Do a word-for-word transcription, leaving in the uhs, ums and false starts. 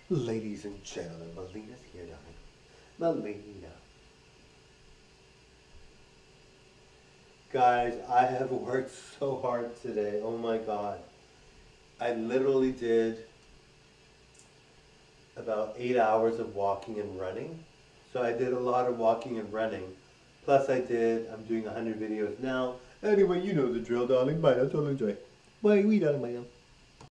Ladies and gentlemen, Melina's here, darling. Melina. Guys, I have worked so hard today. Oh my god. I literally did about eight hours of walking and running. So I did a lot of walking and running. Plus I did, I'm doing one hundred videos now. Anyway, you know the drill, darling. Bye, that's all enjoy. Bye, we darling, bye now.